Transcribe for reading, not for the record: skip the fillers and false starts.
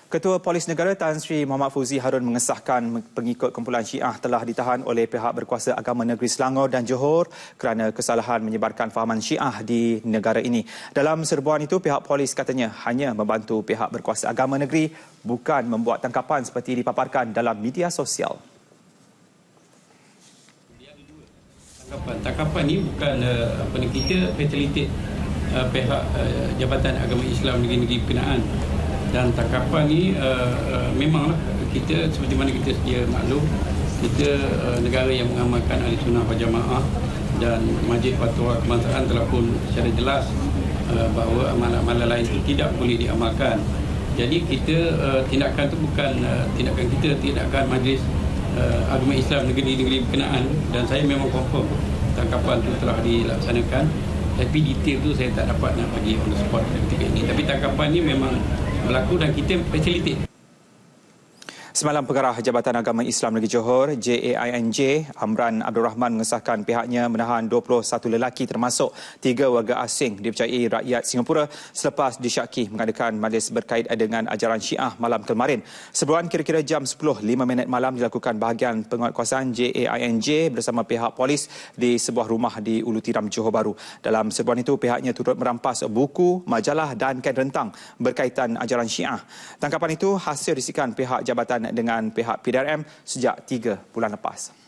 Ketua Polis Negara Tan Sri Muhammad Fauzi Harun mengesahkan pengikut kumpulan Syiah telah ditahan oleh pihak berkuasa agama negeri Selangor dan Johor kerana kesalahan menyebarkan fahaman Syiah di negara ini. Dalam serbuan itu, pihak polis katanya hanya membantu pihak berkuasa agama negeri, bukan membuat tangkapan seperti dipaparkan dalam media sosial. Tangkapan ini bukan kita facilitate pihak Jabatan Agama Islam Negeri-Negeri Berkenaan. Dan tangkapan ni memanglah kita seperti mana kita sedia maklum, kita negara yang mengamalkan ahli sunnah wal jamaah dan Majlis Fatwa Kebangsaan telah pun secara jelas bahawa amalan-amalan lain itu tidak boleh diamalkan. Jadi kita tindakan itu bukan tindakan Majlis Agama Islam Negeri-Negeri Berkenaan, dan saya memang confirm tangkapan itu telah dilaksanakan. Tapi detail tu saya tak dapat nak bagi on the spot ketika ini. Tapi tangkapan ni memang berlaku dan kita facilitate. Semalam Pengarah Jabatan Agama Islam Negeri Johor, JAINJ, Amran Abdul Rahman mengesahkan pihaknya menahan 21 lelaki termasuk 3 warga asing dipercayai rakyat Singapura selepas disyaki mengadakan majlis berkait dengan ajaran Syiah malam kemarin. Sebulan kira-kira jam 10.05 malam dilakukan bahagian penguatkuasaan JAINJ bersama pihak polis di sebuah rumah di Ulu Tiram, Johor Bahru. Dalam serbuan itu, pihaknya turut merampas buku, majalah dan kain rentang berkaitan ajaran Syiah. Tangkapan itu hasil risikan pihak jabatan dengan pihak PDRM sejak 3 bulan lepas.